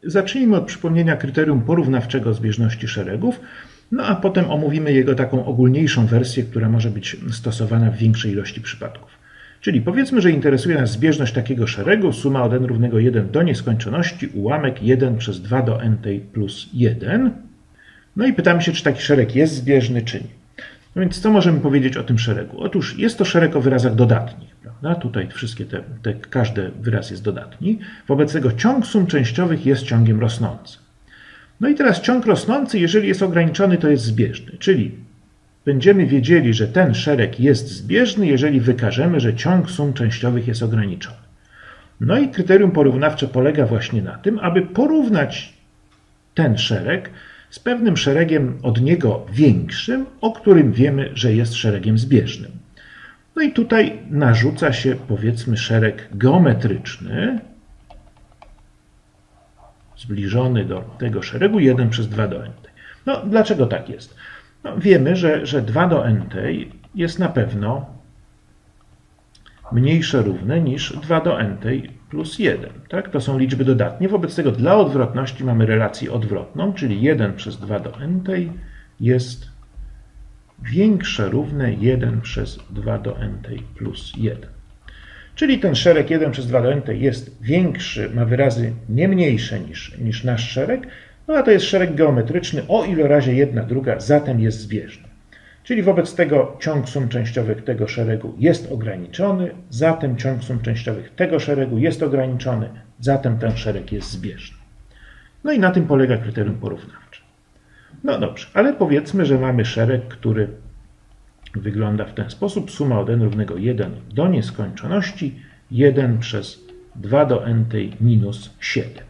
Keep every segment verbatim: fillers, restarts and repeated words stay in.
zacznijmy od przypomnienia kryterium porównawczego zbieżności szeregów, no a potem omówimy jego taką ogólniejszą wersję, która może być stosowana w większej ilości przypadków. Czyli powiedzmy, że interesuje nas zbieżność takiego szeregu, suma od n równego jeden do nieskończoności, ułamek jeden przez dwa do n plus jeden. No i pytamy się, czy taki szereg jest zbieżny, czy nie. No więc co możemy powiedzieć o tym szeregu? Otóż jest to szereg o wyrazach dodatnich, prawda? Tutaj wszystkie te, te, każdy wyraz jest dodatni. Wobec tego ciąg sum częściowych jest ciągiem rosnącym. No i teraz ciąg rosnący, jeżeli jest ograniczony, to jest zbieżny, czyli będziemy wiedzieli, że ten szereg jest zbieżny, jeżeli wykażemy, że ciąg sum częściowych jest ograniczony. No i kryterium porównawcze polega właśnie na tym, aby porównać ten szereg z pewnym szeregiem od niego większym, o którym wiemy, że jest szeregiem zbieżnym. No i tutaj narzuca się, powiedzmy, szereg geometryczny, zbliżony do tego szeregu jeden przez dwa do n. No, dlaczego tak jest? No, wiemy, że, że dwa do n jest na pewno mniejsze równe niż dwa do n plus jeden. Tak? To są liczby dodatnie. Wobec tego dla odwrotności mamy relację odwrotną, czyli jeden przez dwa do n jest większe równe jeden przez dwa do n plus jeden. Czyli ten szereg jeden przez dwa do n jest większy, ma wyrazy nie mniejsze niż, niż nasz szereg, no a to jest szereg geometryczny o ilorazie jedna druga, zatem jest zbieżny. Czyli wobec tego ciąg sum częściowych tego szeregu jest ograniczony, zatem ciąg sum częściowych tego szeregu jest ograniczony, zatem ten szereg jest zbieżny. No i na tym polega kryterium porównawcze. No dobrze, ale powiedzmy, że mamy szereg, który wygląda w ten sposób. Suma od n równego jeden do nieskończoności, jeden przez dwa do n minus siedem.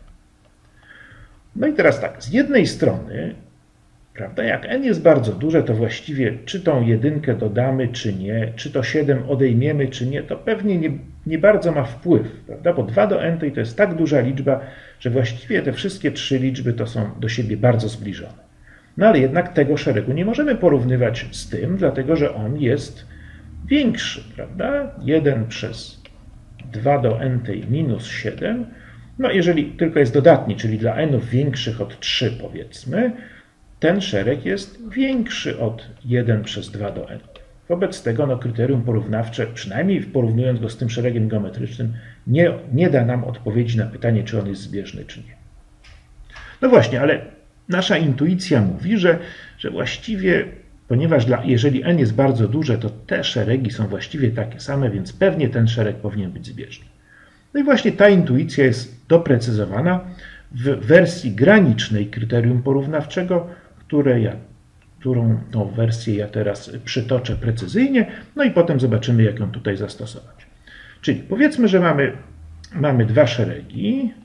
No i teraz tak, z jednej strony, prawda, jak n jest bardzo duże, to właściwie czy tą jedynkę dodamy, czy nie, czy to siedem odejmiemy, czy nie, to pewnie nie, nie bardzo ma wpływ, prawda, bo dwa do n to jest tak duża liczba, że właściwie te wszystkie trzy liczby to są do siebie bardzo zbliżone. No ale jednak tego szeregu nie możemy porównywać z tym, dlatego że on jest większy, prawda? jeden przez dwa do n minus siedem, no jeżeli tylko jest dodatni, czyli dla n-ów większych od trzy powiedzmy, ten szereg jest większy od jeden przez dwa do n. Wobec tego no, kryterium porównawcze, przynajmniej porównując go z tym szeregiem geometrycznym, nie, nie da nam odpowiedzi na pytanie, czy on jest zbieżny, czy nie. No właśnie, ale nasza intuicja mówi, że, że właściwie, ponieważ dla, jeżeli n jest bardzo duże, to te szeregi są właściwie takie same, więc pewnie ten szereg powinien być zbieżny. No i właśnie ta intuicja jest doprecyzowana w wersji granicznej kryterium porównawczego, które ja, którą tą wersję ja teraz przytoczę precyzyjnie, no i potem zobaczymy, jak ją tutaj zastosować. Czyli powiedzmy, że mamy, mamy dwa szeregi,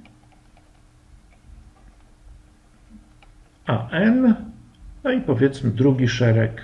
a n, no i powiedzmy drugi szereg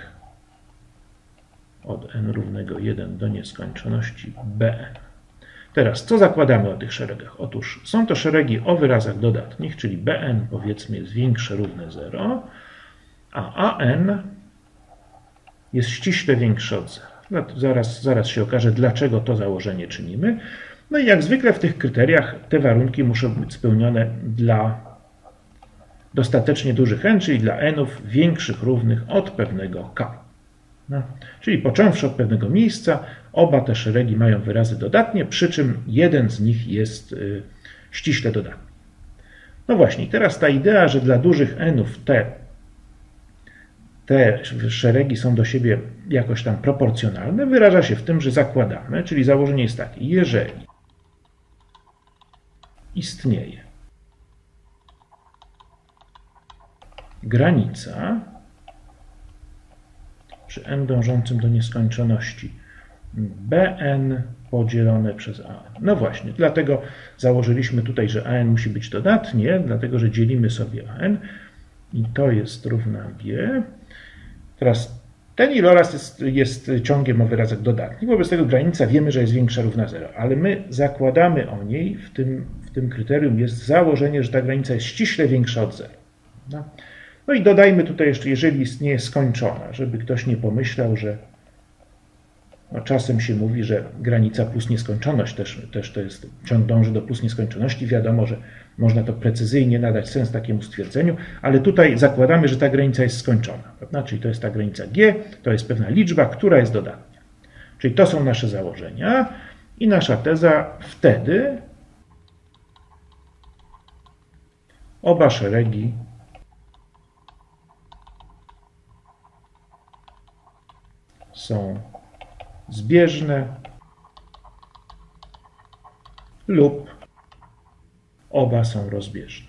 od n równego jeden do nieskończoności bn. Teraz, co zakładamy o tych szeregach? Otóż są to szeregi o wyrazach dodatnich, czyli bn powiedzmy jest większe równe zero, a an jest ściśle większe od zera. Zaraz, zaraz się okaże, dlaczego to założenie czynimy. No i jak zwykle w tych kryteriach te warunki muszą być spełnione dla dostatecznie dużych n, czyli dla n-ów większych równych od pewnego k. No, czyli począwszy od pewnego miejsca, oba te szeregi mają wyrazy dodatnie, przy czym jeden z nich jest y, ściśle dodatni. No właśnie, teraz ta idea, że dla dużych n-ów te, te szeregi są do siebie jakoś tam proporcjonalne, wyraża się w tym, że zakładamy, czyli założenie jest takie, jeżeli istnieje granica przy n dążącym do nieskończoności bn podzielone przez an. No właśnie, dlatego założyliśmy tutaj, że an musi być dodatnie, dlatego że dzielimy sobie an i to jest równa g. Teraz ten iloraz jest, jest ciągiem o wyrazach dodatnich, wobec tego granica wiemy, że jest większa równa zero, ale my zakładamy o niej, w tym, w tym kryterium jest założenie, że ta granica jest ściśle większa od zera. No. No i dodajmy tutaj jeszcze, jeżeli istnieje skończona, żeby ktoś nie pomyślał, że, No, czasem się mówi, że granica plus nieskończoność też, też to jest, ciąg dąży do plus nieskończoności. Wiadomo, że można to precyzyjnie nadać sens takiemu stwierdzeniu, ale tutaj zakładamy, że ta granica jest skończona. Prawda? Czyli to jest ta granica G, to jest pewna liczba, która jest dodatnia. Czyli to są nasze założenia i nasza teza wtedy oba szeregi są zbieżne lub oba są rozbieżne.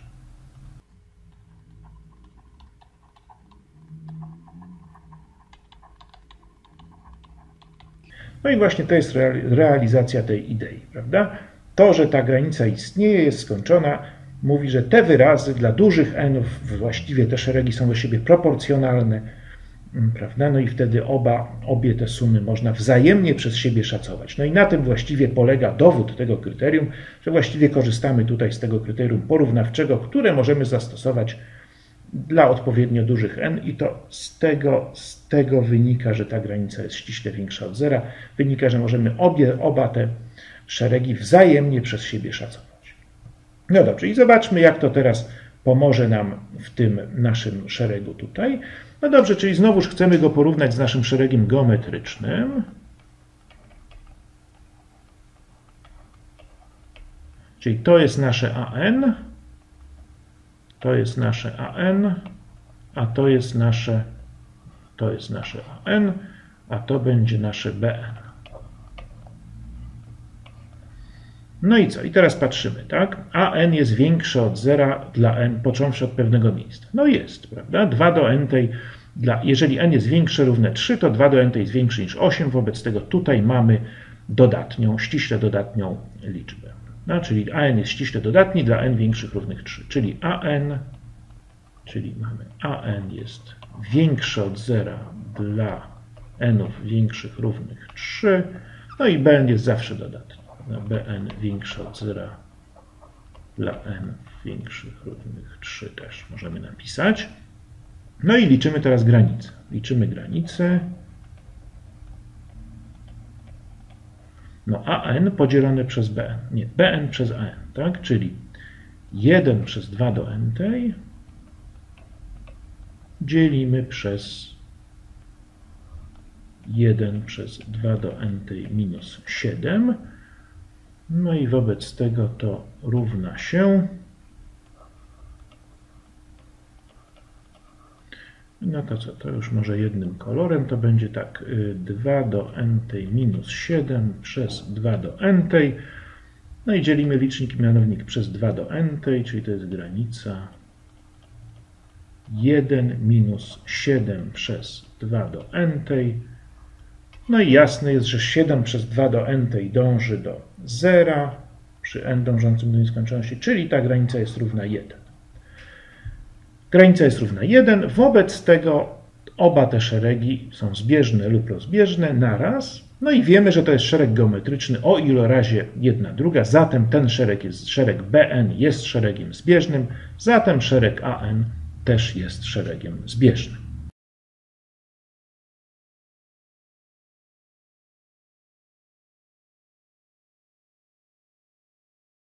No i właśnie to jest realizacja tej idei, prawda? To, że ta granica istnieje, jest skończona, mówi, że te wyrazy dla dużych n-ów, właściwie te szeregi są do siebie proporcjonalne, prawda? No i wtedy oba, obie te sumy można wzajemnie przez siebie szacować. No i na tym właściwie polega dowód tego kryterium, że właściwie korzystamy tutaj z tego kryterium porównawczego, które możemy zastosować dla odpowiednio dużych n i to z tego, z tego wynika, że ta granica jest ściśle większa od zera. Wynika, że możemy obie, oba te szeregi wzajemnie przez siebie szacować. No dobrze, i zobaczmy, jak to teraz pomoże nam w tym naszym szeregu tutaj. No dobrze, czyli znowuż chcemy go porównać z naszym szeregiem geometrycznym. Czyli to jest nasze A N, to jest nasze A N, a to jest nasze, to jest nasze A N, a to będzie nasze B N. No i co? I teraz patrzymy, tak? A n jest większe od zera dla n, począwszy od pewnego miejsca. No jest, prawda? dwa do n tej, dla, jeżeli n jest większe równe trzy, to dwa do n tej jest większe niż osiem, wobec tego tutaj mamy dodatnią, ściśle dodatnią liczbę. No, czyli a n jest ściśle dodatni dla n większych równych trzy, czyli a n, czyli mamy a n jest większe od zera dla n-ów większych równych trzy, no i b n jest zawsze dodatni. Bn większe od zera dla n większych równych trzy też możemy napisać. No i liczymy teraz granicę. Liczymy granicę. No an podzielone przez bn. Nie, bn przez an, tak? Czyli jeden przez dwa do n tej dzielimy przez jeden przez dwa do n tej minus siedem. No i wobec tego to równa się, no to co, to już może jednym kolorem, to będzie tak, dwa do n tej minus siedem przez dwa do n tej, no i dzielimy licznik i mianownik przez dwa do n tej, czyli to jest granica jeden minus siedem przez dwa do n tej. No i jasne jest, że siedem przez dwa do n tej dąży do zera przy n dążącym do nieskończoności, czyli ta granica jest równa jeden. Granica jest równa jeden, wobec tego oba te szeregi są zbieżne lub rozbieżne naraz. No i wiemy, że to jest szereg geometryczny o ilorazie jedna druga, zatem ten szereg jest, szereg Bn jest szeregiem zbieżnym, zatem szereg An też jest szeregiem zbieżnym.